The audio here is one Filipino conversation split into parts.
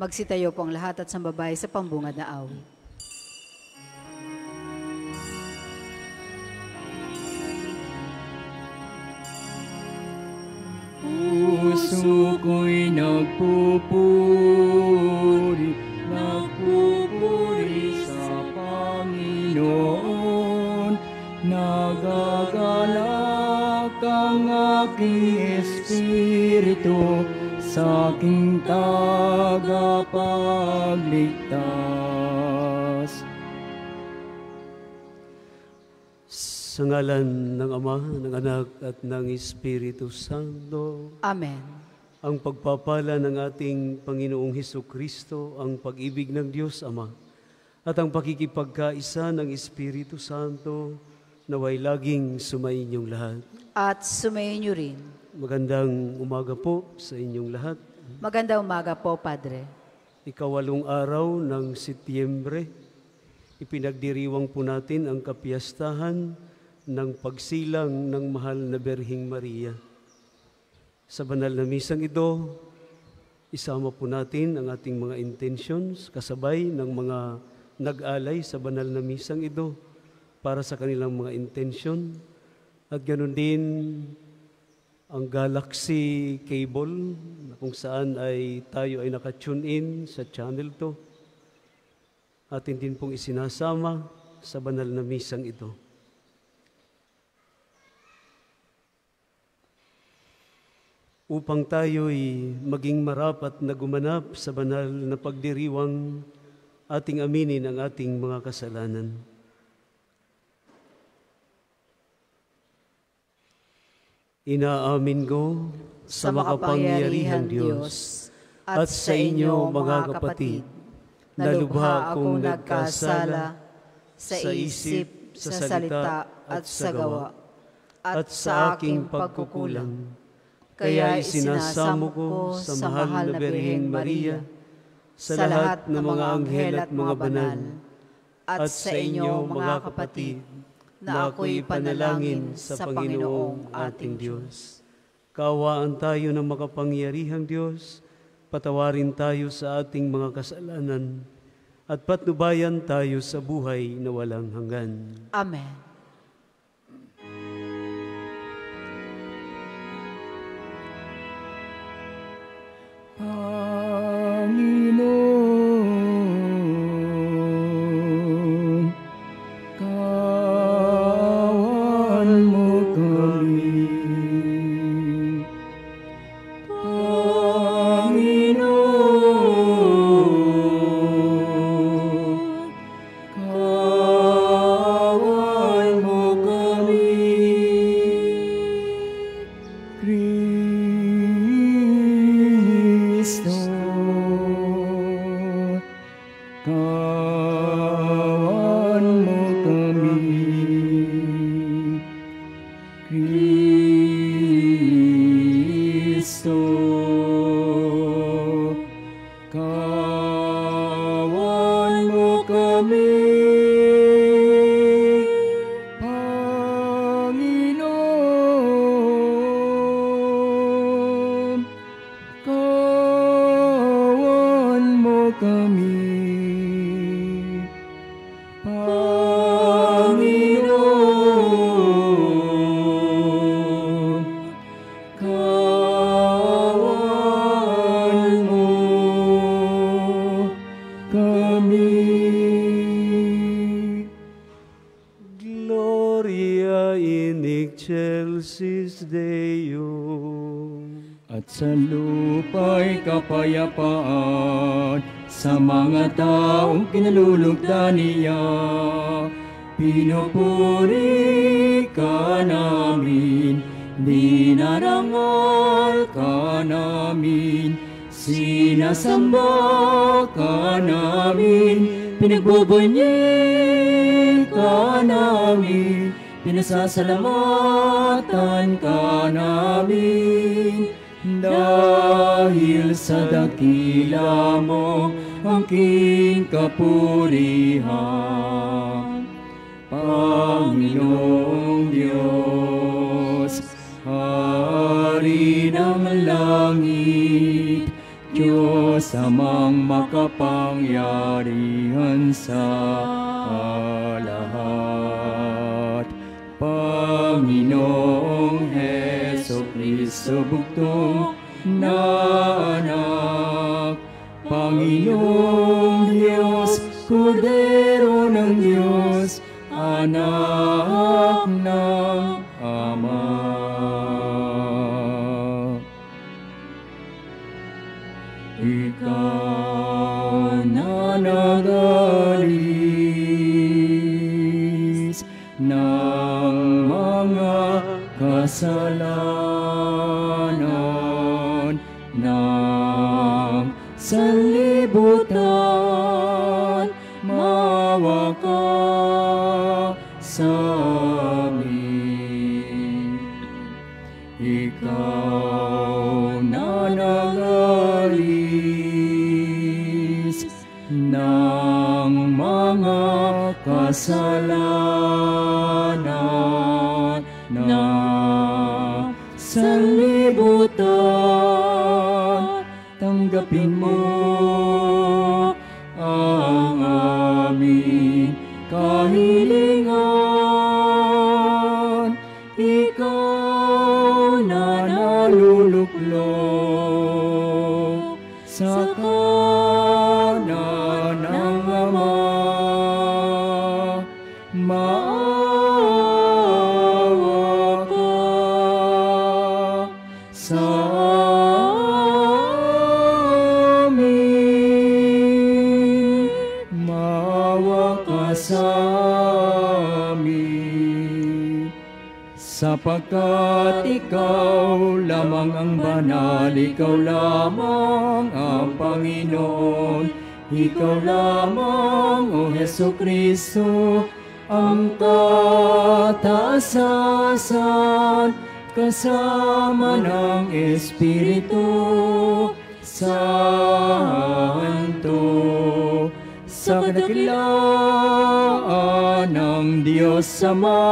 Magsitayo po ang lahat at sambabay sa pambungad na awit. Puso ko'y nagpupuri, nagpupuri sa Panginoon. Nagagalak ang aking espiritu sa aking tagapagligtas. Sa ngalan ng Ama, ng Anak, at ng Espiritu Santo. Amen. Ang pagpapala ng ating Panginoong Hesukristo, ang pag-ibig ng Diyos Ama, at ang pakikipagkaisa ng Espiritu Santo, naway laging sumainyong lahat. At sumainyo rin. Magandang umaga po sa inyong lahat. Magandang umaga po, Padre. Ikawalong araw ng Setyembre, ipinagdiriwang po natin ang kapiyastahan ng pagsilang ng mahal na Birheng Maria. Sa banal na misang ito, isama po natin ang ating mga intentions kasabay ng mga nag-alay sa banal na misang ito para sa kanilang mga intention. At ganoon din ang Galaxy Cable kung saan tayo ay naka-tune in sa channel to. Atin din pong isinasama sa banal na misang ito. Upang tayo'y maging marapat na gumanap sa banal na pagdiriwang, ating aminin ang ating mga kasalanan. Inaamin ko sa makapangyarihang Diyos at sa inyo mga kapatid, na lubha akong nagkasala sa isip, sa salita at sa gawa, at sa aking pagkukulang. Kaya isinasamo ko sa mahal na Birheng Maria, sa lahat ng mga anghel at mga banal, at sa inyo mga kapatid, na ako'y panalangin sa Panginoong ating Diyos. Kaawaan tayo ng makapangyarihang Diyos, patawarin tayo sa ating mga kasalanan, at patnubayan tayo sa buhay na walang hanggan. Amen. Panginoon, kawan mo kami. Panginoon, kawan mo kami. Kristo, kawan mo kami. Kristo, kawan mo kami. Panginoon, kawan mo kami. Panginoon, kawan mo kami. Gloria in excelsis Deo. At sa lupa'y kapayapaan sa mga taong kinalulugda niya. Pinupuri ka namin, dinarangal ka namin, sinasamba ka namin, pinagbubunyi ka namin, pinasasalamatan ka namin. Dahil sa dakila mo ang king kapurihan, Panginoong Diyos, Hari ng langit, Diyos Diyos amang makapangyarihan sa lahat. Panginoong Heso Kristo bugtong na anak, Panginoong Diyos, Kordero ng Diyos, anak ng Ama. Ikaw na nag-alis ng mga kasalanan ng sanlibutan, maawa ka sa amin. Ikaw na nag-alis ng mga kasalanan ng sanlibutan, tanggapin mo ang aming kahilingan. Ikaw na naluluklok sa kanan ng Ama, maawa ka sa amin, maawa ka sa amin. Sapagkat ikaw lamang ang banal, ikaw lamang ang Panginoon, ikaw lamang, O Heso Kristo, ang kataasan, kasama ng Espiritu Santo, sa kadakilaan ng Diyos Ama.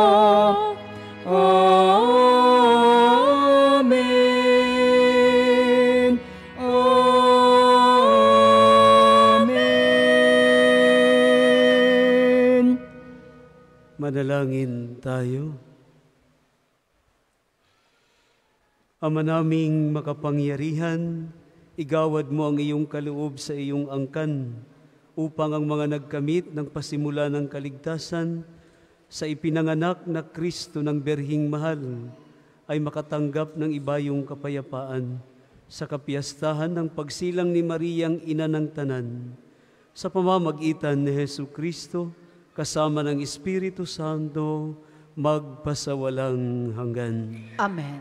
Amen. Amen. Manalangin tayo. Ama naming makapangyarihan, igawad mo ang iyong kaloob sa iyong angkan upang ang mga nagkamit ng pasimula ng kaligtasan sa ipinanganak na Kristo ng Berhing Mahal ay makatanggap ng ibayong kapayapaan sa kapiyastahan ng pagsilang ni Mariang Ina ng Tanan, sa pamamagitan ni Hesu Kristo kasama ng Espiritu Santo magpasawalang hanggan. Amen.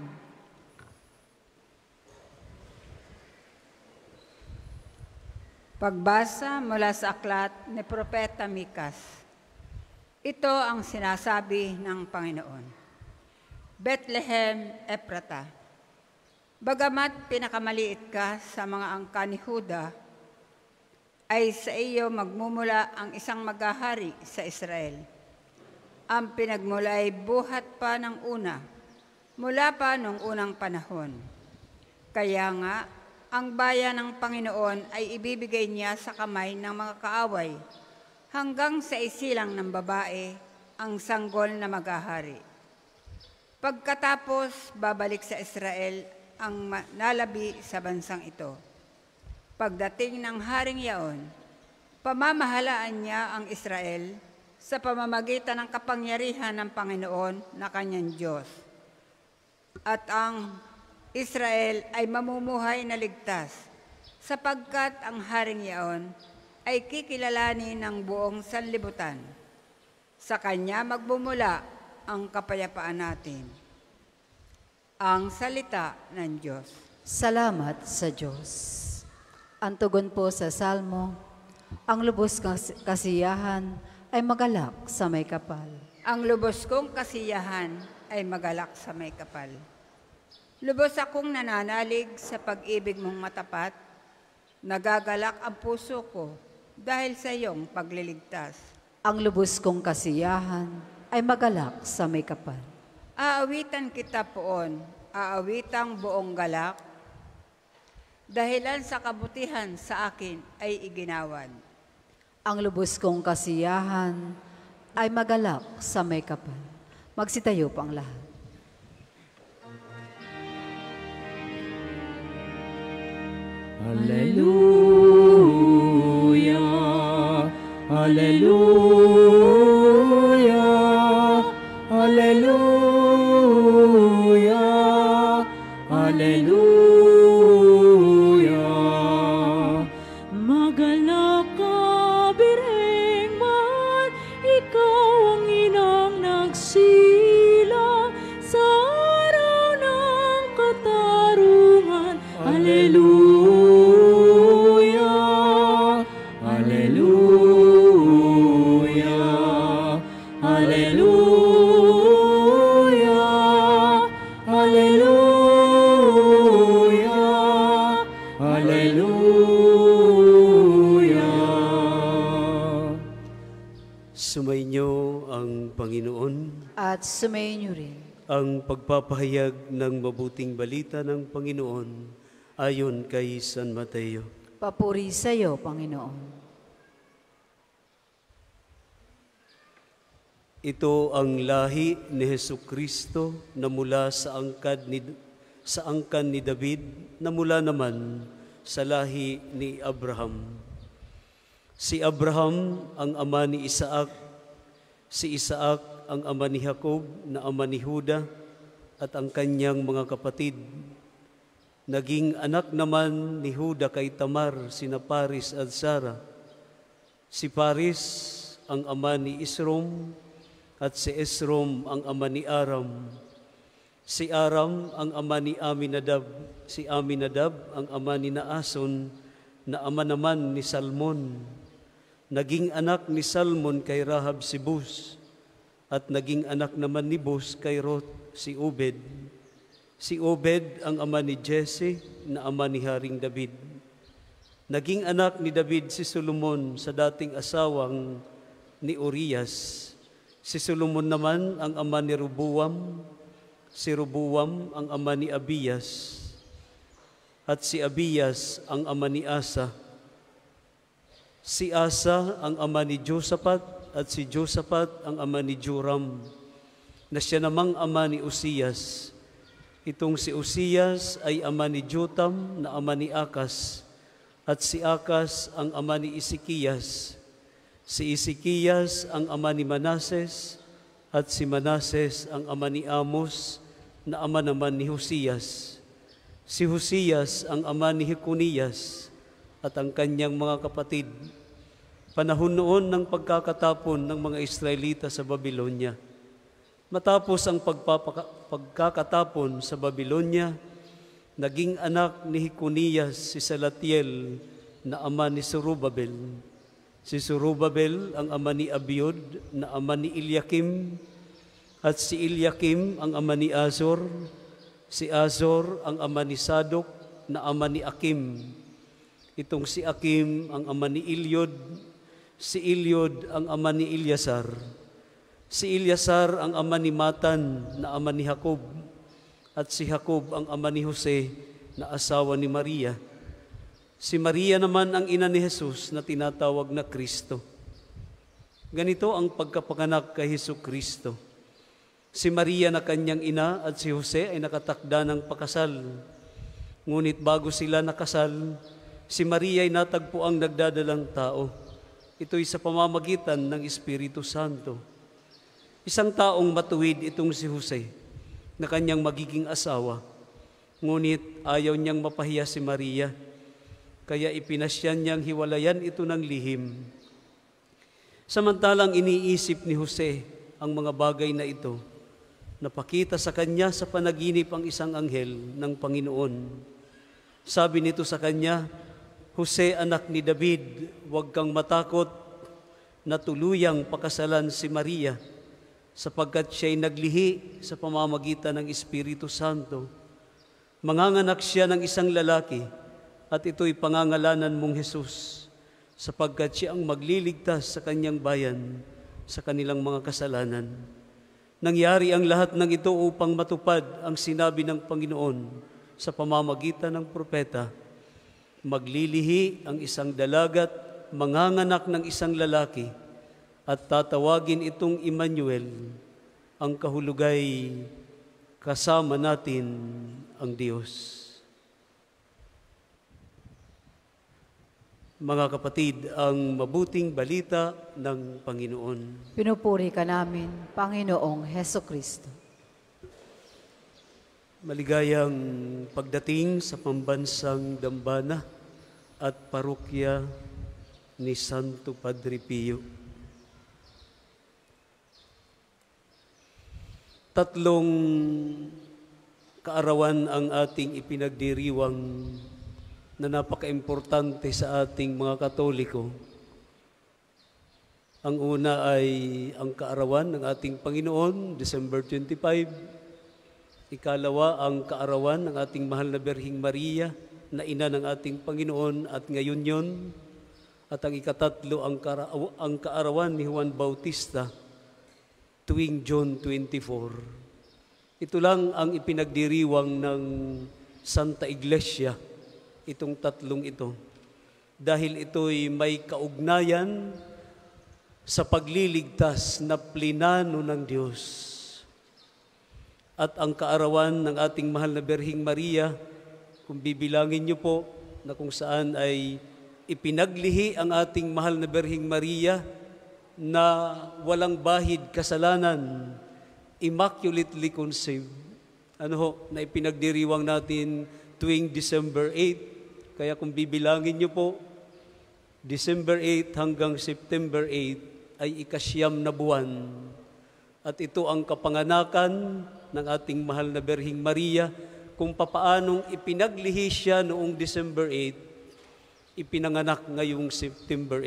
Pagbasa mula sa aklat ni Propeta Mikas. Ito ang sinasabi ng Panginoon. Bethlehem Ephrata, bagamat pinakamaliit ka sa mga angka ni Huda, ay sa iyo magmumula ang isang maghahari sa Israel. Ang pinagmula ay buhat pa ng una, mula pa nung unang panahon. Kaya nga, ang bayan ng Panginoon ay ibibigay niya sa kamay ng mga kaaway, hanggang sa isilang ng babae ang sanggol na maghahari. Pagkatapos, babalik sa Israel ang nalabi sa bansang ito. Pagdating ng haring yaon, pamamahalaan niya ang Israel sa pamamagitan ng kapangyarihan ng Panginoon na kanyang Diyos. At ang Israel ay mamumuhay na ligtas, sapagkat ang haring yaon ay kikilalanin ng buong sanlibutan. Sa kanya magbumula ang kapayapaan natin. Ang salita ng Diyos. Salamat sa Diyos. Ang tugon po sa Salmo, ang lubos kasiyahan ay magalak sa may kapal. Ang lubos kong kasiyahan ay magalak sa may kapal. Lubos akong nananalig sa pag-ibig mong matapat, nagagalak ang puso ko dahil sa iyong pagliligtas. Ang lubos kong kasiyahan ay magalak sa may kapal. Aawitan kita poon, aawitang buong galak. dahilan sa kabutihan sa akin ay iginawad. Ang lubos kong kasiyahan ay magalak sa may kapal. Magsitayo po ang lahat. Hallelujah, Hallelujah, Hallelujah, Hallelujah. Magalak ka, Birheng mahal, ikaw ang inang nagsilang sa araw ng katarungan. Hallelujah, Hallelujah, Hallelujah, Hallelujah, Hallelujah. Sumainyo ang Panginoon, At sumayin niyo rin. ang pagpapahayag ng mabuting balita ng Panginoon ayon kay San Mateo. Papuri sa iyo, Panginoon. Ito ang lahi ni Hesukristo na mula sa angkan ni David, na mula naman sa lahi ni Abraham. Si Abraham ang ama ni Isaac, si Isaac ang ama ni Jacob na ama ni Juda at ang kanyang mga kapatid. Naging anak naman ni Juda kay Tamar sina Paris at Zara. Si Paris ang ama ni Esrom at si Esrom ang ama ni Aram. Si Aram ang ama ni Aminadab, si Aminadab ang ama ni Naason na ama naman ni Salmon. Naging anak ni Salmon kay Rahab si Bus, at naging anak naman ni Bus kay Ruth si Obed. Si Obed ang ama ni Jesse na ama ni Haring David. Naging anak ni David si Solomon sa dating asawang ni Urias. Si Solomon naman ang ama ni Roboam, si Roboam ang ama ni Abias, at si Abias ang ama ni Asa. Si Asa ang ama ni Josaphat, at si Josaphat ang ama ni Joram, na siya namang ama ni Uzias. Itong si Uzias ay ama ni Jotam na ama ni Akas, at si Akas ang ama ni Ezekias. Si Ezekias ang ama ni Manases, at si Manases ang ama ni Amos na ama naman ni Hosias. Si Hosias ang ama ni Jeconias at ang kanyang mga kapatid. Panahon noon ng pagkakatapon ng mga Israelita sa Babylonia. Matapos ang pagkakatapon sa Babylonia, naging anak ni Jeconias si Salatiel na ama ni Zorobabel. Si Zorobabel ang ama ni Abiud na ama ni Eliakim, at si Eliakim ang ama ni Azor. Si Azor ang ama ni Sadok na ama ni Akim. Itong si Akim ang ama ni Eliud. Si Eliud ang ama ni Ilyasar. Si Ilyasar ang ama ni Matan na ama ni Jacob. At si Jacob ang ama ni Jose na asawa ni Maria. Si Maria naman ang ina ni Jesus na tinatawag na Kristo. Ganito ang pagkapanganak kay Jesucristo. Si Maria na kanyang ina at si Jose ay nakatakda ng pakasal. Ngunit bago sila nakasal, si Maria ay natagpo ang nagdadalang tao. Ito'y sa pamamagitan ng Espiritu Santo. Isang taong matuwid itong si Jose na kanyang magiging asawa. Ngunit ayaw niyang mapahiya si Maria. Kaya ipinasyan niyang hiwalayan ito ng lihim. Samantalang iniisip ni Jose ang mga bagay na ito, napakita sa kanya sa panaginip ang isang anghel ng Panginoon. Sabi nito sa kanya, Jose, anak ni David, huwag kang matakot na tuluyang pakasalan si Maria, sapagkat siya'y naglihi sa pamamagitan ng Espiritu Santo. Manganganak siya ng isang lalaki, at ito'y pangangalanan mong Jesus, sapagkat siya ang magliligtas sa kanyang bayan sa kanilang mga kasalanan. Nangyari ang lahat ng ito upang matupad ang sinabi ng Panginoon sa pamamagitan ng propeta. Maglilihi ang isang dalagat, manganganak ng isang lalaki, at tatawagin itong Emmanuel, ang kahulugay kasama natin ang Diyos. Mga kapatid, ang mabuting balita ng Panginoon. Pinupuri ka namin, Panginoong Heso Kristo. Maligayang pagdating sa pambansang dambana at parokya ni Santo Padre Pio. 3 kaarawan ang ating ipinagdiriwang na napaka-importante sa ating mga Katoliko. Ang una ay ang kaarawan ng ating Panginoon, December 25. Ikalawa, ang kaarawan ng ating mahal na Birheng Maria, na ina ng ating Panginoon at ngayon yon. At ang ikatatlo, ang kaarawan ni Juan Bautista, tuwing June 24. Ito lang ang ipinagdiriwang ng Santa Iglesia, itong 3 ito. Dahil ito'y may kaugnayan sa pagliligtas na plinano ng Diyos. At ang kaarawan ng ating mahal na Birheng Maria, kung bibilangin niyo po na kung saan ay ipinaglihi ang ating mahal na Birheng Maria na walang bahid kasalanan, immaculately conceived. Na ipinagdiriwang natin tuwing December 8. Kaya kung bibilangin niyo po, December 8 hanggang September 8 ay ika9 na buwan. At ito ang kapanganakan ng ating mahal na Birheng Maria, kung papaanong ipinaglihi siya noong December 8, ipinanganak ngayong September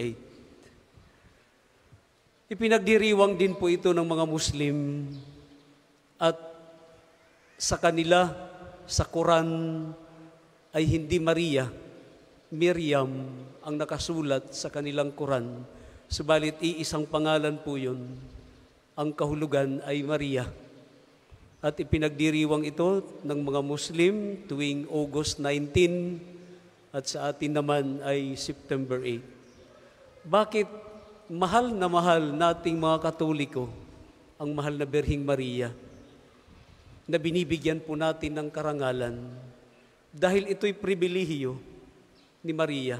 8. Ipinagdiriwang din po ito ng mga Muslim, at sa kanila, sa Quran, ay hindi Maria, Miriam ang nakasulat sa kanilang Quran. Subalit iisang pangalan po yun. Ang kahulugan ay Maria. At ipinagdiriwang ito ng mga Muslim tuwing August 19 at sa atin naman ay September 8. Bakit mahal na mahal nating mga Katoliko ang mahal na Birheng Maria na binibigyan po natin ng karangalan? Dahil ito'y pribilehiyo ni Maria.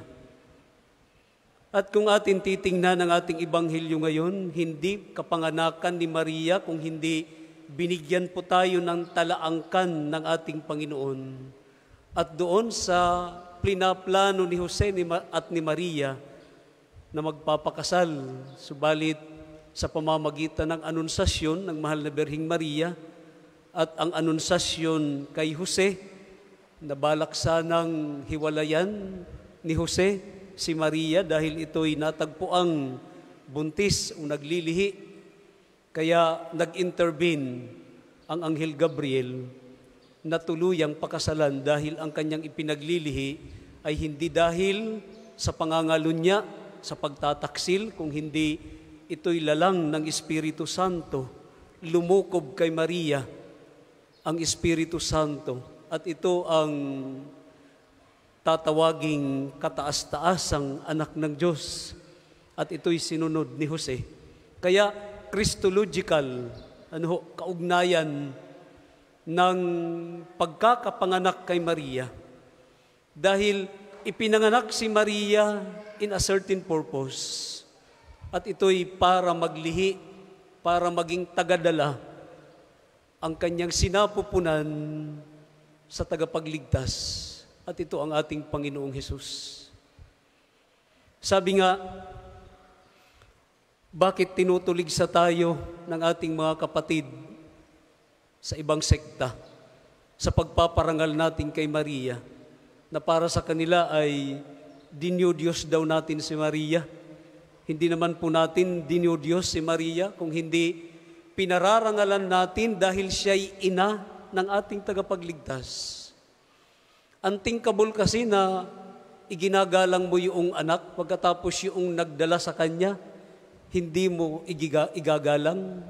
At kung atin titingnan ang ating Ebanghelyo ngayon, hindi kapanganakan ni Maria kung hindi binigyan po tayo ng talaangkan ng ating Panginoon. At doon sa plinaplano ni Jose at ni Maria na magpapakasal, subalit sa pamamagitan ng anunsasyon ng mahal na Birheng Maria at ang anunsasyon kay Jose, na balak sanang hiwalayan ni Jose si Maria dahil ito'y natagpuang buntis o naglilihi. Kaya nag-intervene ang Anghel Gabriel na tuluyang pakasalan dahil ang kanyang ipinaglilihi ay hindi dahil sa pangangalunya, sa pagtataksil, kung hindi ito'y lalang ng Espiritu Santo. Lumukob kay Maria ang Espiritu Santo. At ito ang tatawaging kataas-taasang anak ng Diyos. At ito'y sinunod ni Jose. Kaya Christological, kaugnayan ng pagkakapanganak kay Maria. Dahil ipinanganak si Maria in a certain purpose. At ito'y para maglihi, para maging tagadala ang kanyang sinapupunan sa tagapagligtas, at ito ang ating Panginoong Hesus. Sabi nga, bakit tinutulig sa tayo ng ating mga kapatid sa ibang sekta sa pagpaparangal natin kay Maria, na para sa kanila ay dinyo-Diyos daw natin si Maria? Hindi naman po natin dinyo-Diyos si Maria, kung hindi pinararangalan natin dahil siya'y ina ng ating tagapagligtas. Antingkabol kasi na iginagalang mo yung anak, pagkatapos yung nagdala sa kanya, hindi mo igagalang.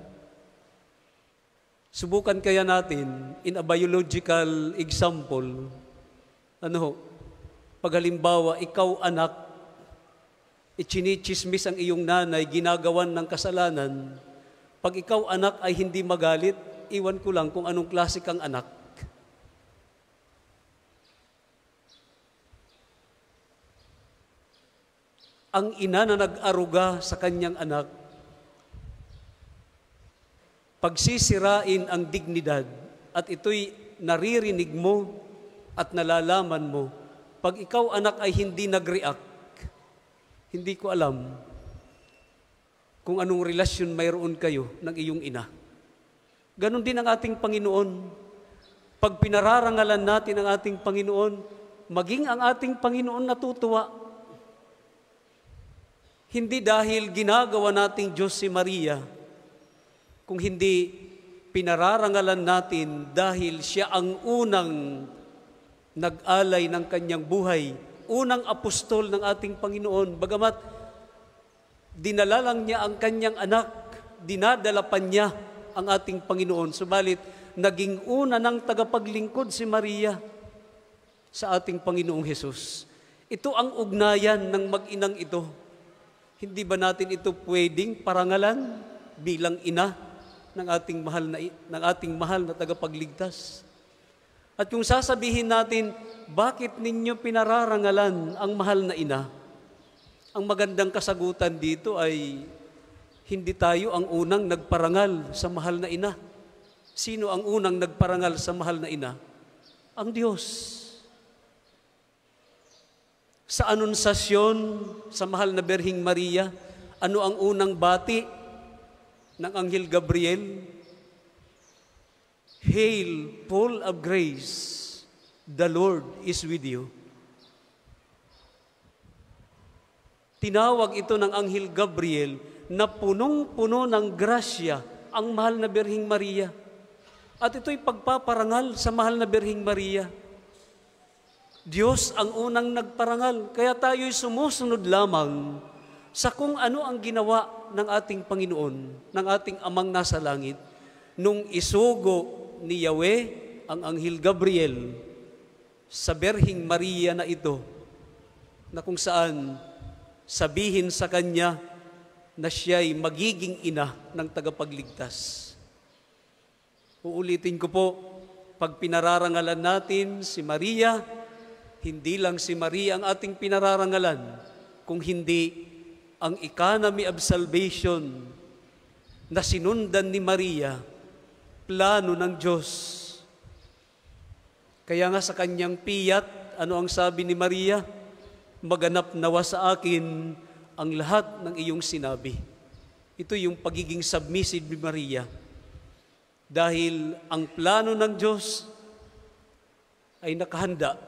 Subukan kaya natin, in a biological example, Pag halimbawa, ikaw anak, ichinichismis ang iyong nanay, ginagawan ng kasalanan, pag ikaw anak ay hindi magalit, iwan ko lang kung anong klase kang anak. Ang ina na nag-aruga sa kanyang anak, pagsisirain ang dignidad, at ito'y naririnig mo at nalalaman mo, pag ikaw anak ay hindi nag-react, hindi ko alam kung anong relasyon mayroon kayo ng iyong ina. Ganon din ang ating Panginoon. Pag pinararangalan natin ang ating Panginoon, maging ang ating Panginoon natutuwa. Hindi dahil ginagawa nating Diyos si Maria, kung hindi pinararangalan natin dahil siya ang unang nag-alay ng kanyang buhay, unang apostol ng ating Panginoon. Bagamat dinala lang niya ang kanyang anak, dinadala pa niya ang ating Panginoon. Subalit, naging una ng tagapaglingkod si Maria sa ating Panginoong Hesus. Ito ang ugnayan ng mag-inang ito. Hindi ba natin ito pwedeng parangalan bilang ina ng ating mahal na tagapagligtas? At kung sasabihin natin, bakit ninyo pinararangalan ang mahal na ina? Ang magandang kasagutan dito ay hindi tayo ang unang nagparangal sa mahal na ina. Sino ang unang nagparangal sa mahal na ina? Ang Diyos. Sa anunsasyon sa mahal na Birhing Maria, ano ang unang bati ng Anghel Gabriel? Hail, full of grace, the Lord is with you. Tinawag ito ng Anghel Gabriel na punong-puno ng grasya ang mahal na Birhing Maria. At ito'y pagpaparangal sa mahal na Birhing Maria. Diyos ang unang nagparangal, kaya tayo'y sumusunod lamang sa kung ano ang ginawa ng ating Panginoon, ng ating Amang nasa langit, nung isugo ni Yahweh ang Anghel Gabriel sa Birhing Maria na ito, na kung saan sabihin sa kanya na siya'y magiging ina ng tagapagligtas. Uulitin ko po, pag pinararangalan natin si Maria, hindi lang si Maria ang ating pinararangalan, kung hindi ang economy of salvation na sinundan ni Maria, plano ng Diyos. Kaya nga sa kanyang piyat, ano ang sabi ni Maria? Maganap nawa sa akin ang lahat ng iyong sinabi. Ito yung pagiging submissive ni Maria. Dahil ang plano ng Diyos ay nakahanda.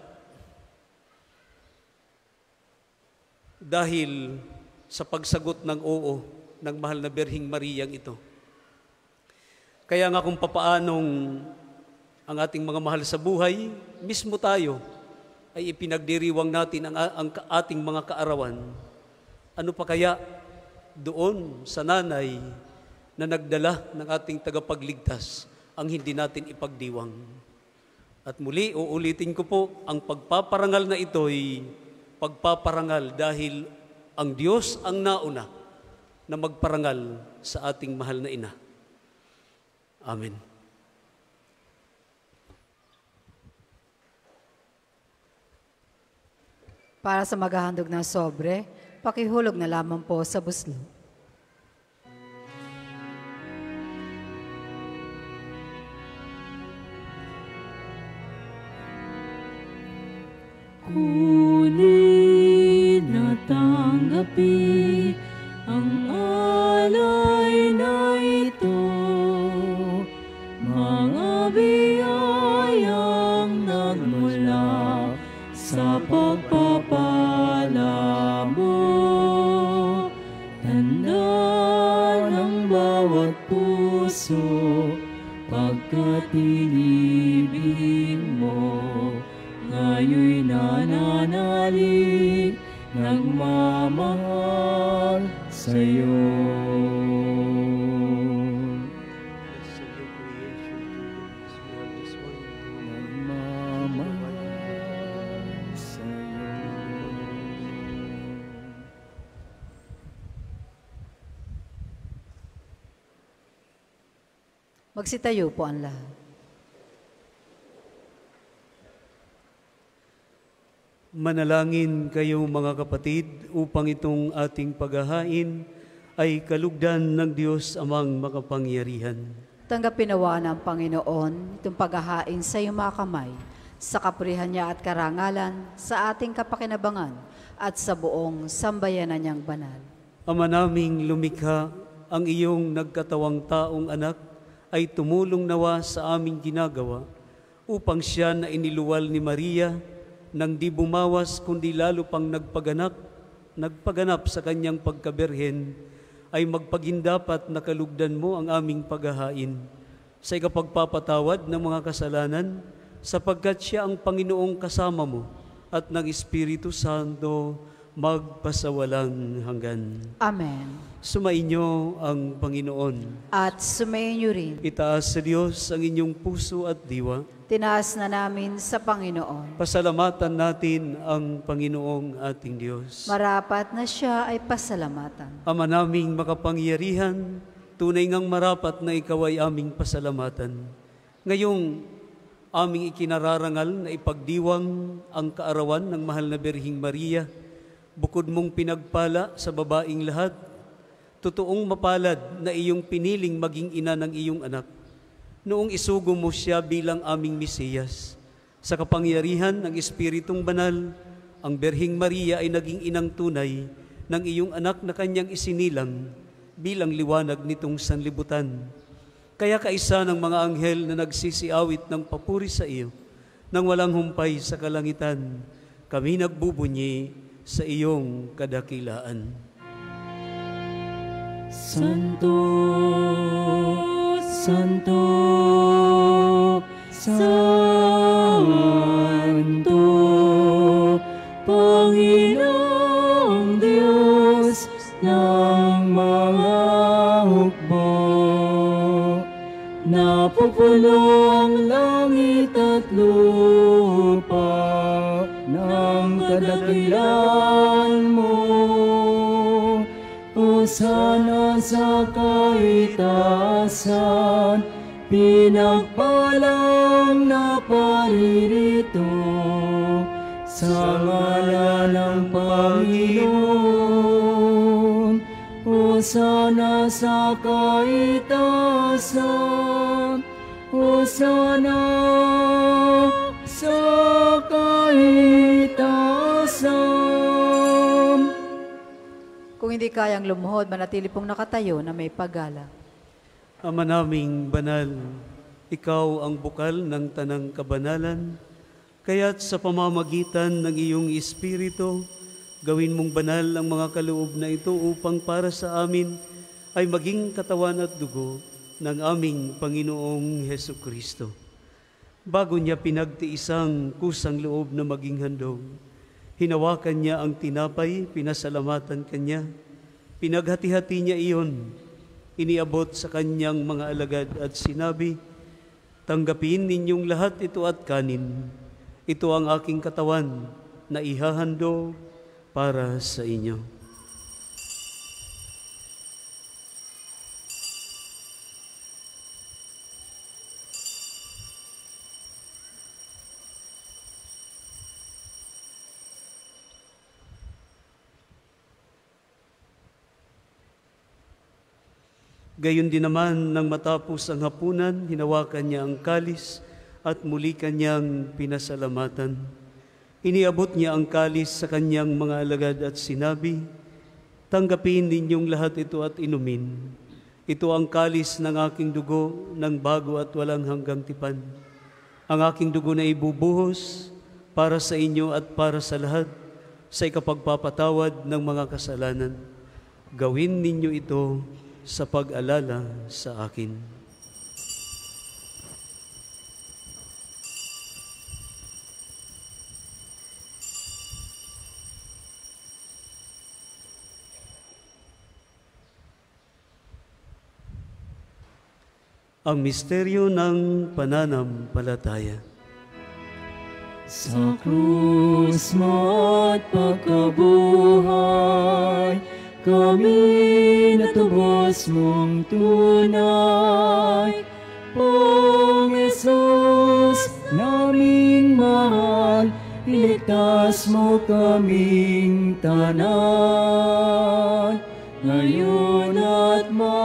Dahil sa pagsagot ng oo ng mahal na Birhing Mariyang ito. Kaya nga kung papaanong ang ating mga mahal sa buhay, mismo tayo ay ipinagdiriwang natin ang ating mga kaarawan. Ano pa kaya doon sa nanay na nagdala ng ating tagapagligtas ang hindi natin ipagdiwang? At muli, uulitin ko po, ang pagpaparangal na ito'y pagpaparangal dahil ang Diyos ang nauna na magparangal sa ating mahal na ina. Amen. Para sa maghahandog ng sobre, pakihulog na lamang po sa buslo. Kunin at tanggapin ang alay na ito, mga biyayang nagmula sa pagpapala mo. Tanda ng bawat puso, pagkat inibig mo, ngayoy nananalig, nagmamahal sa'yo. Nagmamahal sa'yo. Magsitayo po ang lahat. Manalangin kayo mga kapatid upang itong ating paghahain ay kalugdan ng Diyos amang makapangyarihan. Tanggapin nawa ng Panginoon itong paghahain sa iyong mga kamay, sa kapurihan niya at karangalan, sa ating kapakinabangan at sa buong sambayanan niyang banal. Ama naming lumikha, ang iyong nagkatawang taong anak ay tumulong nawa sa aming ginagawa upang siya na iniluwal ni Maria nang di bumawas kundi lalo pang nagpaganap sa kanyang pagkaberhen, ay magpagindapat na kalugdan mo ang aming paghahain sa ikapagpapatawad ng mga kasalanan, sapagkat siya ang Panginoong kasama mo at ng Espiritu Santo magpasawalang hanggan. Amen. Sumainyo ang Panginoon. At sumainyo rin. Itaas sa Diyos ang inyong puso at diwa. Tinaas na namin sa Panginoon. Pasalamatan natin ang Panginoong ating Diyos. Marapat na siya ay pasalamatan. Ama naming makapangyarihan, tunay ngang marapat na ikaw ay aming pasalamatan. Ngayong aming ikinararangal na ipagdiwang ang kaarawan ng mahal na Birhing Maria, bukod mong pinagpala sa babaing lahat, totoong mapalad na iyong piniling maging ina ng iyong anak. Noong isugo mo siya bilang aming Mesiyas, sa kapangyarihan ng Espiritong Banal, ang Birhing Maria ay naging inang tunay ng iyong anak na kanyang isinilang bilang liwanag nitong sanlibutan. Kaya kaisa ng mga anghel na nagsisiawit ng papuri sa iyo, nang walang humpay sa kalangitan, kami nagbubunyi sa iyong kadakilaan. Santo, Santo, Santo, Panginoong Diyos ng mga hukbo. Napupuno ang langit at lupa ng kadakilan mo. Hosana sa kaitaasan, pinagpalang na paririto sa ngalan ng Panginoon. Hosana sa kaitaasan, Hosana sa kaitaasan. Kung hindi kayang lumuhod, manatili pong nakatayo na may paggala. Ama naming banal, ikaw ang bukal ng tanang kabanalan, kaya't sa pamamagitan ng iyong Espiritu, gawin mong banal ang mga kaloob na ito upang para sa amin ay maging katawan at dugo ng aming Panginoong Hesukristo. Bago niya pinagtiisang kusang loob na maging handog, hinawakan niya ang tinapay, pinasalamatan kanya, pinaghati-hati niya iyon, iniabot sa kanyang mga alagad at sinabi, "Tanggapin ninyong lahat ito at kanin. Ito ang aking katawan na ihahandog para sa inyo." Gayon din naman nang matapos ang hapunan, hinawakan niya ang kalis at muli kanyang pinasalamatan. Iniabot niya ang kalis sa kanyang mga alagad at sinabi, "Tanggapin ninyong lahat ito at inumin. Ito ang kalis ng aking dugo ng bago at walang hanggang tipan. Ang aking dugo na ibubuhos para sa inyo at para sa lahat sa ikapagpapatawad ng mga kasalanan. Gawin ninyo ito sa pag-alala sa akin." Ang misteryo ng pananampalataya. Sa krus mo at pagkabuhay, kami natubos mong tunay. iligtas mo kaming tanan, ngayon at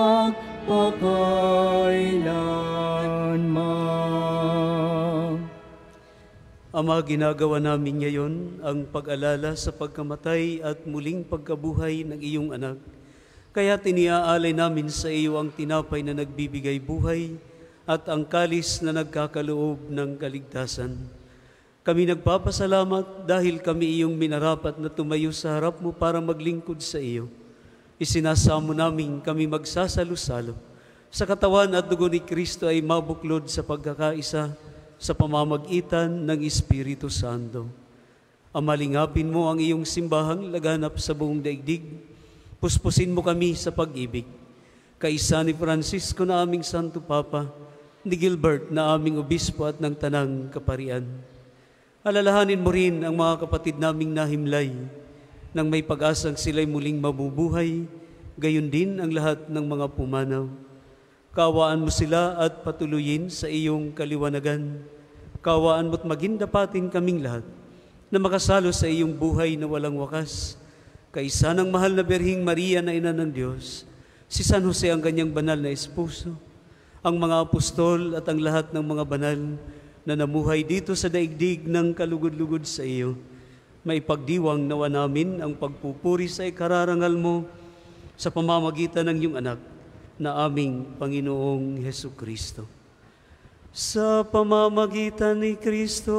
magpakailanman. Ama, ginagawa namin ngayon ang pag-alala sa pagkamatay at muling pagkabuhay ng iyong anak. Kaya tiniaalay namin sa iyo ang tinapay na nagbibigay buhay at ang kalis na nagkakaloob ng kaligtasan. Kami nagpapasalamat dahil kami iyong minarapat na tumayo sa harap mo para maglingkod sa iyo. Isinasamo namin kami magsasalo-salo sa katawan at dugo ni Kristo ay mabuklod sa pagkakaisa sa pamamagitan ng Espiritu Santo. Amalingapin mo ang iyong simbahang laganap sa buong daigdig. Puspusin mo kami sa pag-ibig. Kaisa ni Francisco na aming Santo Papa, ni Gilbert na aming obispo at ng Tanang Kaparian. Alalahanin mo rin ang mga kapatid naming nahimlay nang may pag-asang sila'y muling mabubuhay, gayon din ang lahat ng mga pumanaw. Kaawaan mo sila at patuloyin sa iyong kaliwanagan. Kaawaan mo't maging dapatin kaming lahat na makasalo sa iyong buhay na walang wakas. Kaisa ng mahal na Birhing Maria na Ina ng Diyos, si San Jose ang kanyang banal na esposo, ang mga apostol at ang lahat ng mga banal na namuhay dito sa daigdig ng kalugod-lugod sa iyo, maipagdiwang nawa namin ang pagpupuri sa ikararangal mo sa pamamagitan ng iyong anak na aming Panginoong Hesukristo. Sa pamamagitan ni Kristo,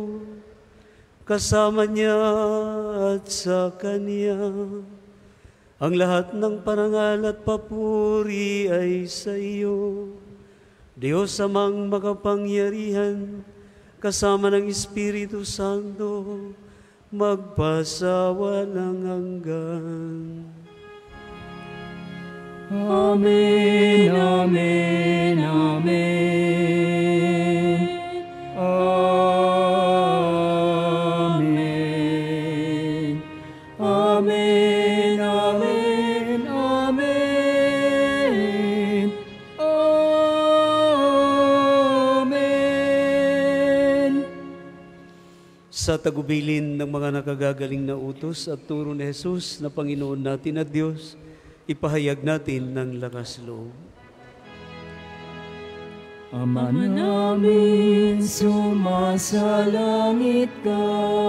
kasama niya at sa Kanya, ang lahat ng parangal at papuri ay sa iyo, Diyos amang makapangyarihan, kasama ng Espiritu Santo, magpasawalang hanggan. Amen, amen, amen. Amen. Amen, amen, amen. Amen. Sa tagubilin ng mga nakagagaling na utos at turo ni Jesus na Panginoon natin at Diyos, ipahayag natin ng lakas loob. Ama namin, sumasalangit ka,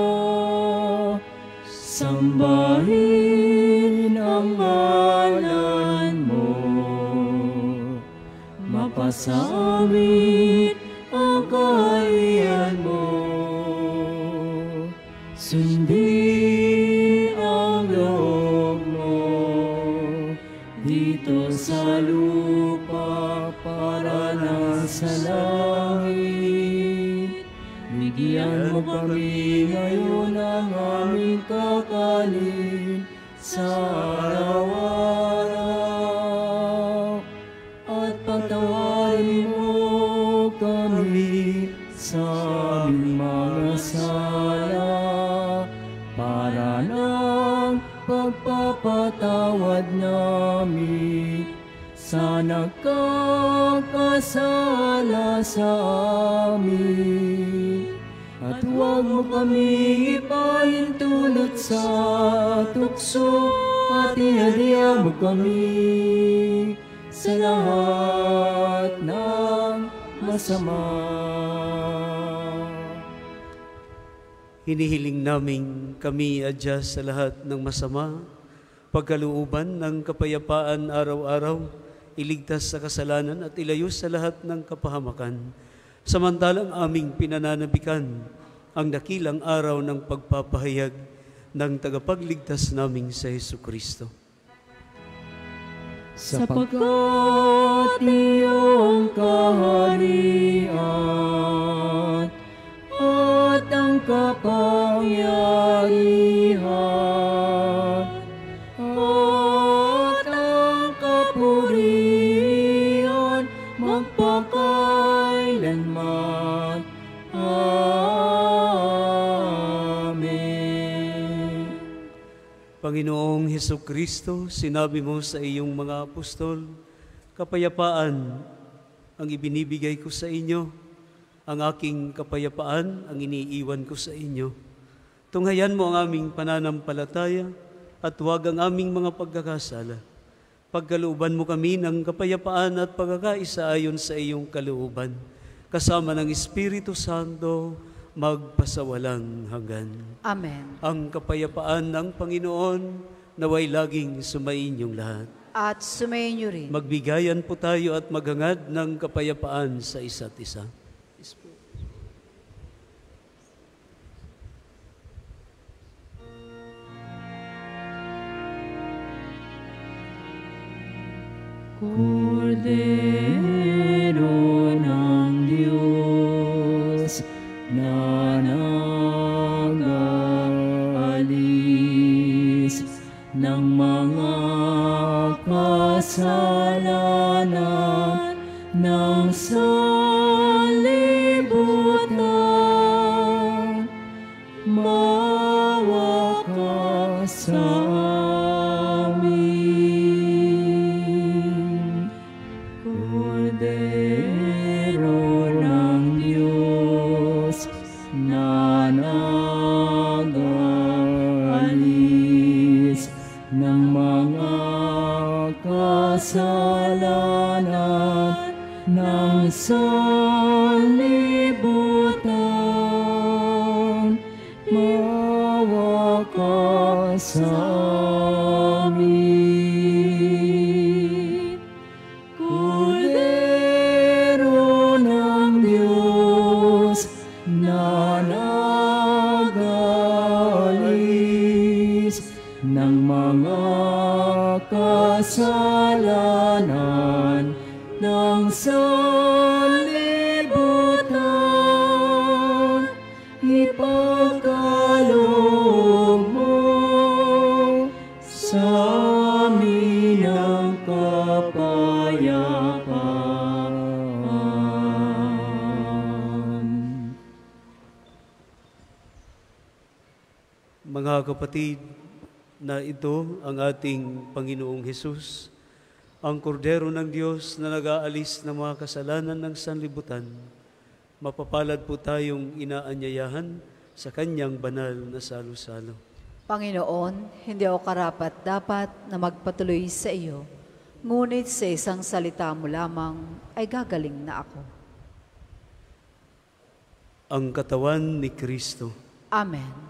sambahin ang ngalan mo, mapasa amin ang kaharian mo, sundin ang loob mo dito sa lupa para na sa langit. Bigyan mo kami ngayon ng aming kakanin sa araw-araw, at patawarin mo kami sa aming mga sala para ng pagpapatawad namin sa nagkakasala sa amin. At huwag mo kami ipahintulot sa tukso, at ihadya mo kami sa lahat ng masama. Hinihiling namin kami adya sa lahat ng masama, pagkalooban ng kapayapaan araw-araw, iligtas sa kasalanan at ilayo sa lahat ng kapahamakan. Samantalang aming pinananabikan ang dakilang araw ng pagpapahayag ng tagapagligtas naming sa Hesukristo. Sapagkat iyong kaharian at ang kapangyarihan at ang kapurihan magpakailanman. Amen. Panginoong Hesukristo, sinabi mo sa iyong mga apostol, kapayapaan ang ibinibigay ko sa inyo, ang aking kapayapaan ang iniiwan ko sa inyo. Tunghayan mo ang aming pananampalataya at huwag ang aming mga pagkakasala. Pagkalooban mo kami ng kapayapaan at pagkakaisa ayon sa iyong kalooban, kasama ng Espiritu Santo, magpasawalang hanggan. Amen. Ang kapayapaan ng Panginoon naway laging sumainyong lahat. At sumayin niyo rin. Magbigayan po tayo at maghangad ng kapayapaan sa isa't isa. Kordero ng Diyos na nag-aalis ng mga kasalanan ng sanlibutan, maawa ka sa amin. Kordero ng Diyos na nag-aalis ng mga kasalanan ng sanlibutan, maawa ka sa amin. Kordero ng Diyos na nag-aalis ng mga kasalanan ng sanlibutan, ipagkaloob mo sa amin ang kapayapaan. Mga kapatid, na ito ang ating Panginoong Hesus, ang kordero ng Diyos na nag-aalis ng mga kasalanan ng sanlibutan. Mapapalad po tayong inaanyayahan sa kanyang banal na salo-salo. Panginoon, hindi ako karapat-dapat na magpatuloy sa iyo, ngunit sa isang salita mo lamang ay gagaling na ako. Ang katawan ni Kristo. Amen.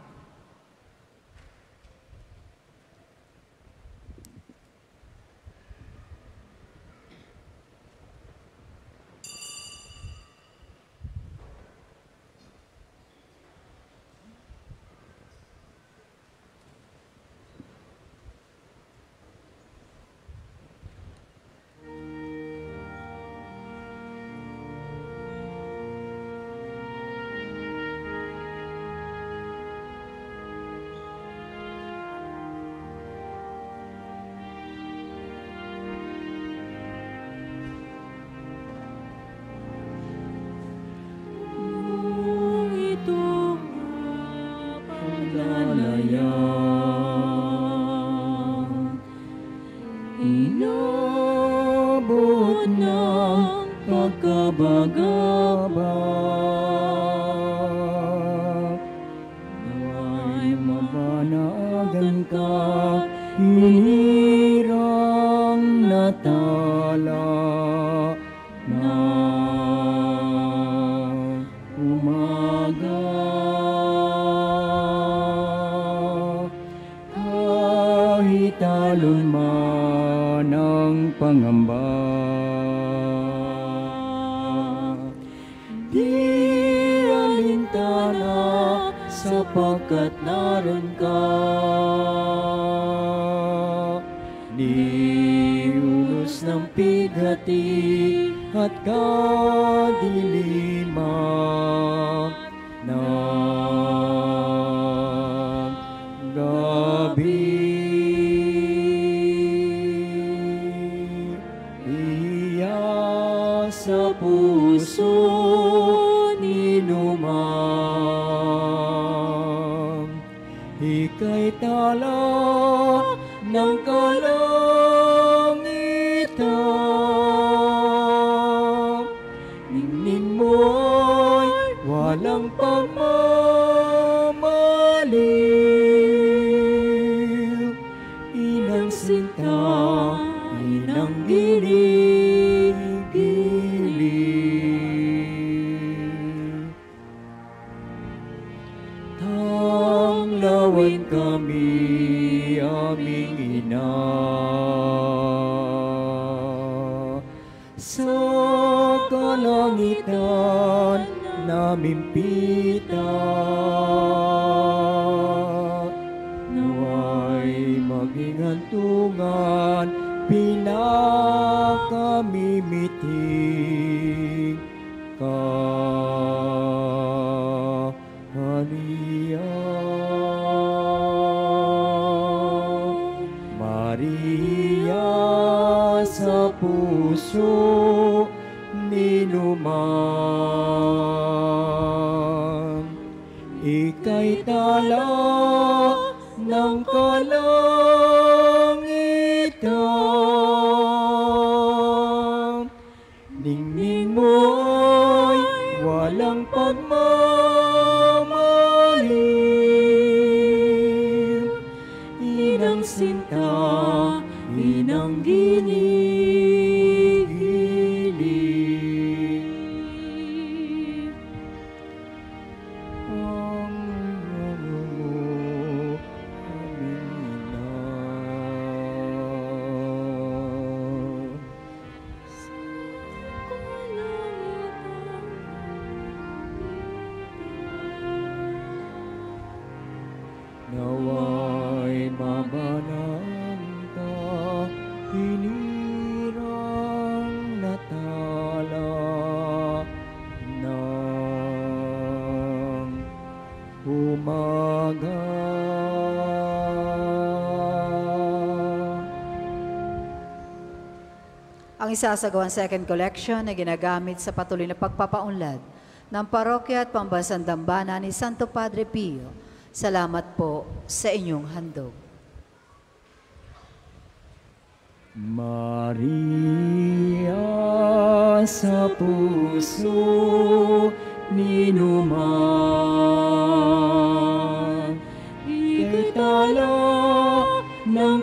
Inabot ng pagkabagabag, nawa'y mabanagan ka, hinirang natala na umaga. Kahit alon man ang pangamba, di alintana sapagkat naroon ka. Di ulos ng pighati at kadiliman ng gabi. Iya sa puso ninumang, ika'y tala ng kalangitan. Ningning mo'y walang pagmamali, inang sinta, inang ginigiling. Tanglawan kami, aming ina, sa kalangitan namimpita. Naway maging hantungan, pinakamimiting kaharian. Maria, sa puso ninuman, ika'y tala ng kalangitan. Ningning mo'y walang pagmamalim, inang sinta, inang ginigiling. Ang iyong mo, aming ina. Naway mabanan ka, hinirang natala ng umaga. Ang isasagawang second collection na ginagamit sa patuloy na pagpapaunlad ng parokya at pambansang dambana ni Santo Padre Pio. Salamat po sa inyong handog. Maria, sa puso ninuman, ika'y tala ng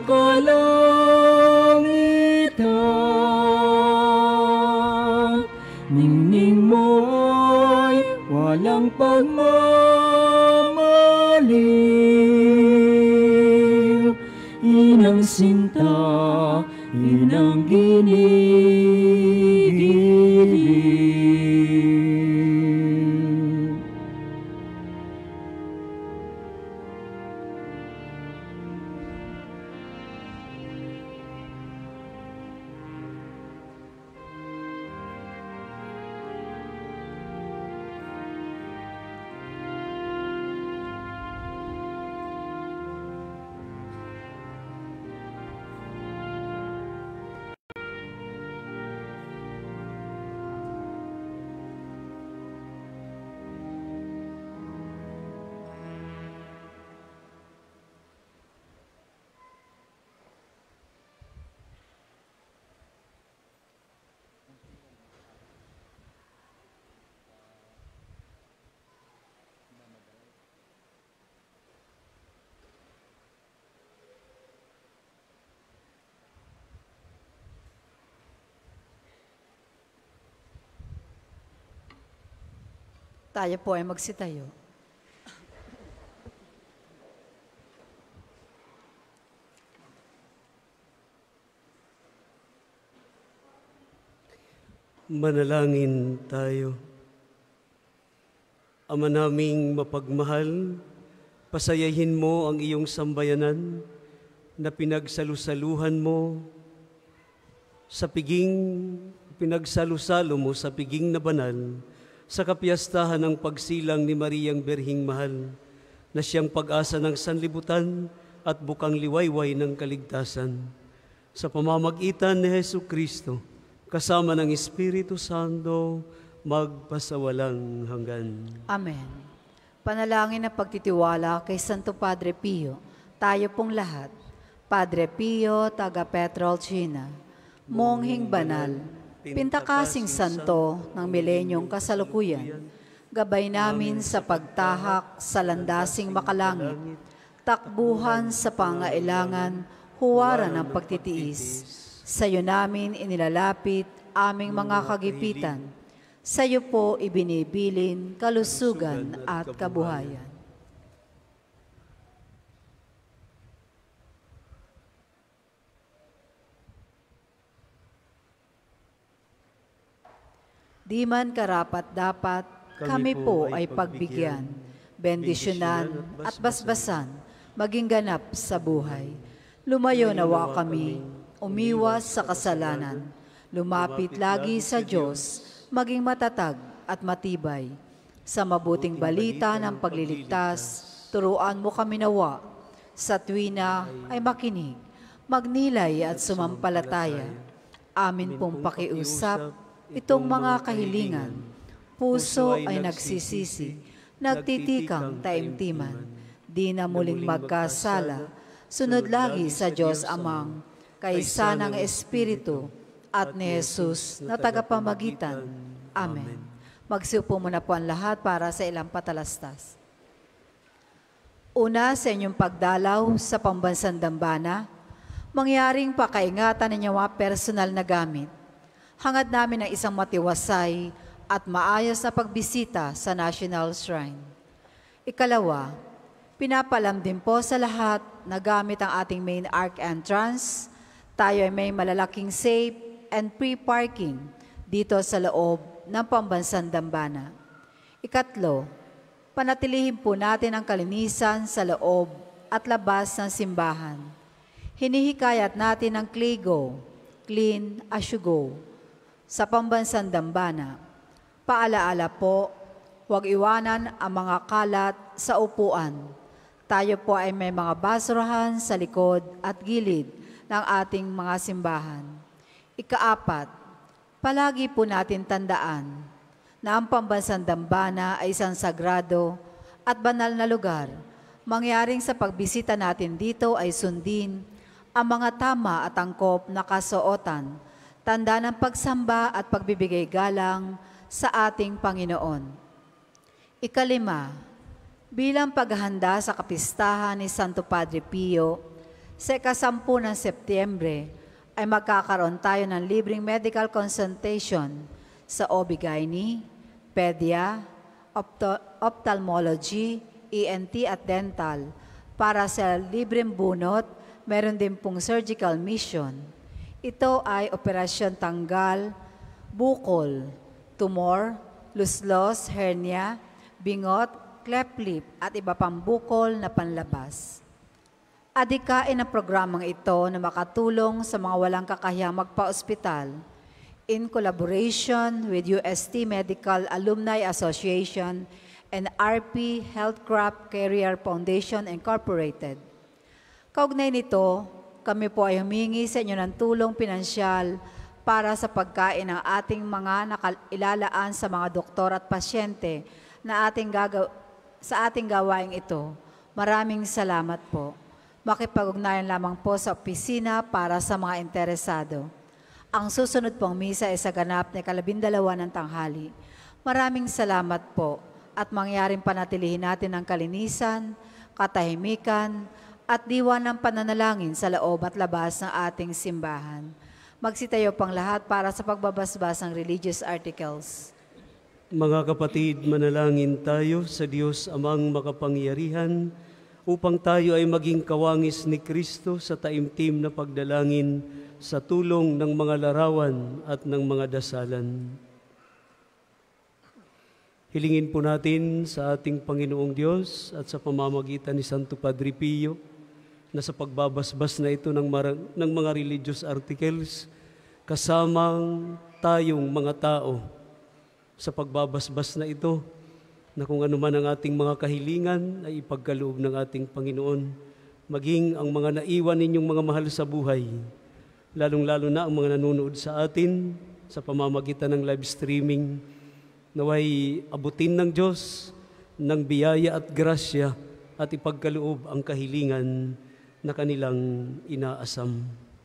kalangitan. Ningning mo'y walang pagmamalim, inang sinta, inang ginigiling. Tayo po ay magsitayo. Manalangin tayo. Ama naming mapagmahal, pasayahin mo ang iyong sambayanan na pinagsalusaluhan mo sa pinagsalusalo mo sa piging na banal sa kapiyastahan ng pagsilang ni Mariang Berhing Mahal na siyang pag-asa ng sanlibutan at bukang liwayway ng kaligtasan. Sa pamamagitan ni Jesucristo, kasama ng Espiritu Santo, magpasawalang hanggan. Amen. Panalangin na pagtitiwala kay Santo Padre Pio, tayo pong lahat. Padre Pio, taga Petrolcina, monghing banal, pintakasing santo ng milenyong kasalukuyan, gabay namin sa pagtahak sa landasing makalangit, takbuhan sa pangailangan, huwaran ng pagtitiis. Sa iyo namin inilalapit aming mga kagipitan. Sa iyo po ibinibilin kalusugan at kabuhayan. Di man karapat-dapat, kami po ay pagbigyan, bendisyonan at basbasan, maging ganap sa buhay. Lumayo nawa kami, umiwas sa kasalanan, lumapit lagi sa Diyos, maging matatag at matibay. Sa mabuting balita ng pagliligtas, turuan mo kami nawa. Sa tuwina ay makinig, magnilay at sumampalataya. Amin pong pakiusap, itong mga kahilingan. Puso ay nagsisisi, nagtitikang taimtiman. Di na muling magkasala, sunod lagi sa Diyos Amang, kaysa ng Espiritu at ni Jesus na tagapamagitan. Amen. Magsiupo muna po ang lahat para sa ilang patalastas. Una, sa inyong pagdalaw sa pambansang dambana, mangyaring pakaingatan ninyo mga personal na gamit. Hangad namin ng isang matiwasay at maayos na pagbisita sa National Shrine. Ikalawa, pinapalam din po sa lahat na gamit ang ating main arc entrance, tayo ay may malalaking safe and pre-parking dito sa loob ng pambansang dambana. Ikatlo, panatilihin po natin ang kalinisan sa loob at labas ng simbahan. Hinihikayat natin ang CLIGO, Clean as you go, sa pambansang dambana. Paalaala po, huwag iwanan ang mga kalat sa upuan. Tayo po ay may mga basurahan sa likod at gilid ng ating mga simbahan. Ikaapat, palagi po natin tandaan na ang pambansang dambana ay isang sagrado at banal na lugar. Mangyaring sa pagbisita natin dito ay sundin ang mga tama at angkop na kasuotan, tanda ng pagsamba at pagbibigay galang sa ating Panginoon. Ikalima, bilang paghahanda sa kapistahan ni Santo Padre Pio, sa 10 ng Setyembre ay magkakaroon tayo ng libreng medical consultation sa OB/GYN, Pedia, Ophthalmology, ENT at Dental. Para sa libreng bunot, meron din pong surgical mission. Ito ay operasyon tanggal, bukol, tumor, luslos, hernia, bingot, cleft lip at iba pang bukol na panlabas. Adikain ang programang ito na makatulong sa mga walang kakayahang magpa-ospital in collaboration with UST Medical Alumni Association and RP Healthcraft Career Foundation Incorporated. Kaugnay nito, kami po ay humingi sa inyo ng tulong pinansyal para sa pagkain ng ating mga ilalaan sa mga doktor at pasyente na sa ating gawaing ito. Maraming salamat po. Makipag-ugnayan lamang po sa opisina para sa mga interesado. Ang susunod pong misa ay sa ganap na 12 ng tanghali. Maraming salamat po at mangyaring panatilihin natin ang kalinisan, katahimikan, at diwa ng pananalangin sa loob at labas ng ating simbahan. Magsitayo pang lahat para sa pagbabasbas ng religious articles. Mga kapatid, manalangin tayo sa Diyos Amang makapangyarihan upang tayo ay maging kawangis ni Kristo sa taimtim na pagdalangin sa tulong ng mga larawan at ng mga dasalan. Hilingin po natin sa ating Panginoong Diyos at sa pamamagitan ni Santo Padre Pio na sa pagbabasbas na ito ng mga religious articles, kasamang tayong mga tao sa pagbabasbas na ito, na kung ano man ang ating mga kahilingan ay ipagkaloob ng ating Panginoon, maging ang mga naiwan ninyong mga mahal sa buhay, lalong-lalo na ang mga nanonood sa atin sa pamamagitan ng live streaming, naway abutin ng Diyos ng biyaya at grasya at ipagkaloob ang kahilingan na kanilang inaasam.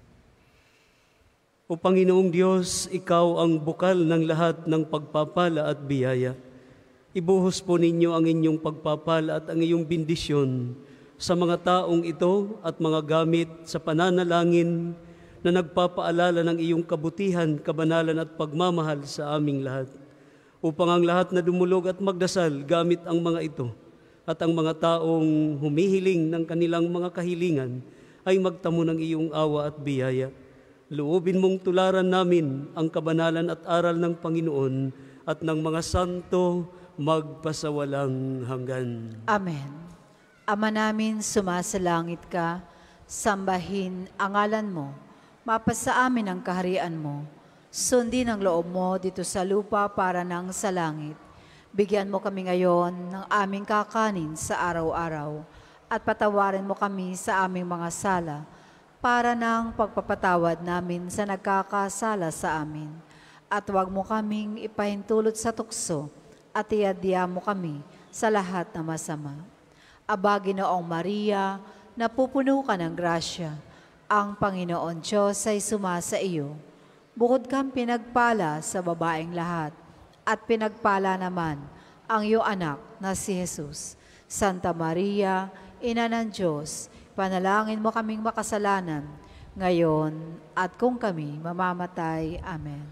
O Panginoong Diyos, Ikaw ang bukal ng lahat ng pagpapala at biyaya. Ibuhos po ninyo ang inyong pagpapala at ang iyong bendisyon sa mga taong ito at mga gamit sa pananalangin na nagpapaalala ng iyong kabutihan, kabanalan at pagmamahal sa aming lahat, upang ang lahat na dumulog at magdasal gamit ang mga ito at ang mga taong humihiling ng kanilang mga kahilingan ay magtamo ng iyong awa at biyaya. Loobin mong tularan namin ang kabanalan at aral ng Panginoon at ng mga santo magpasawalang hanggan. Amen. Ama namin, sumasalangit ka, sambahin ang ngalan mo, mapasa amin ang kaharian mo, sundin ang loob mo dito sa lupa para nang sa langit. Bigyan mo kami ngayon ng aming kakanin sa araw-araw at patawarin mo kami sa aming mga sala para nang pagpapatawad namin sa nagkakasala sa amin. At huwag mo kaming ipahintulot sa tukso at iadya mo kami sa lahat na masama. Aba, Ginoong Maria, napupuno ka ng grasya. Ang Panginoon Diyos ay sumasa iyo. Bukod kang pinagpala sa babaeng lahat, at pinagpala naman ang iyong anak na si Jesus. Santa Maria, Ina ng Diyos, panalangin mo kaming makasalanan, ngayon at kung kami mamamatay. Amen.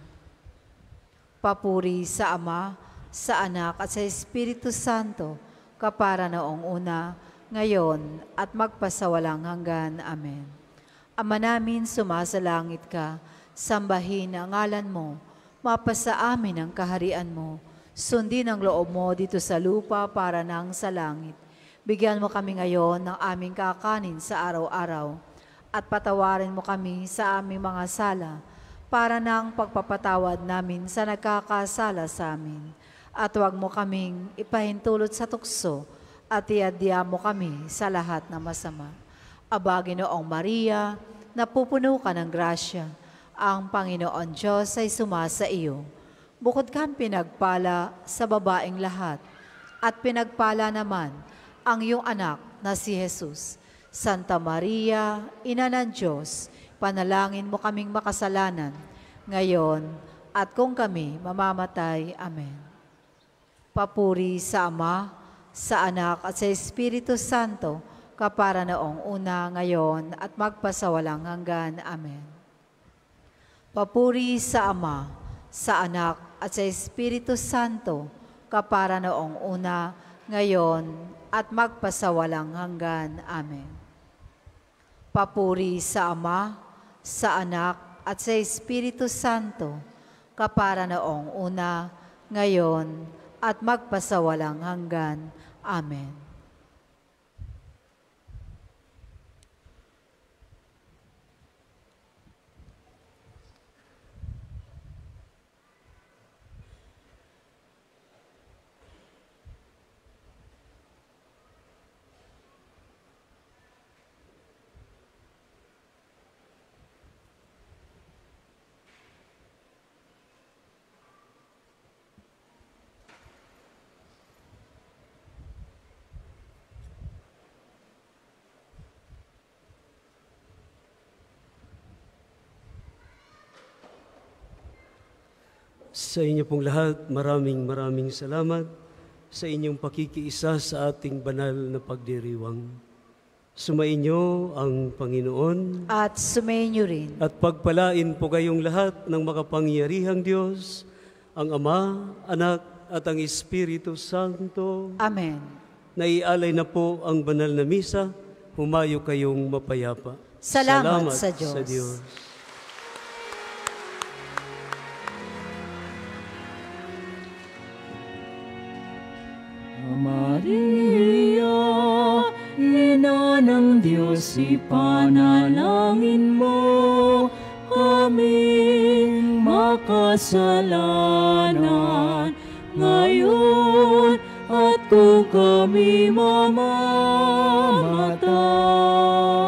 Papuri sa Ama, sa Anak at sa Espiritu Santo, kapara noong una, ngayon at magpasawalang hanggan. Amen. Ama namin, sumasalangit ka, sambahin ang ngalan mo, mapasa amin ang kaharian mo, sundin ang loob mo dito sa lupa para nang sa langit. Bigyan mo kami ngayon ng aming kakanin sa araw-araw, at patawarin mo kami sa aming mga sala, para nang pagpapatawad namin sa nagkakasala sa amin. At huwag mo kaming ipahintulot sa tukso at iadya mo kami sa lahat na masama. Aba, Ginoong Maria, napupuno ka ng grasya. Ang Panginoon Diyos ay sumasa iyo. Bukod kang pinagpala sa babaeng lahat, at pinagpala naman ang iyong anak na si Jesus. Santa Maria, Ina ng Diyos, panalangin mo kaming makasalanan, ngayon at kung kami mamamatay. Amen. Papuri sa Ama, sa Anak at sa Espiritu Santo, kapara noong una, ngayon at magpasawalang hanggan. Amen. Papuri sa Ama, sa Anak at sa Espiritu Santo, kapara noong una, ngayon at magpasawalang hanggan. Amen. Papuri sa Ama, sa Anak at sa Espiritu Santo, kapara noong una, ngayon at magpasawalang hanggan. Amen. Sa inyo pong lahat, maraming salamat sa inyong pakikiisa sa ating banal na pagdiriwang. Sumainyo ang Panginoon. At sumainyo rin. At pagpalain po kayong lahat ng makapangyarihang Diyos, ang Ama, Anak at ang Espiritu Santo. Amen. Naialay na po ang banal na misa, humayo kayong mapayapa. Salamat sa Diyos. Sa Diyos. Maria, Ina ng Diyos, ipanalangin mo kaming makasalanan ngayon at kung kami mamamatay.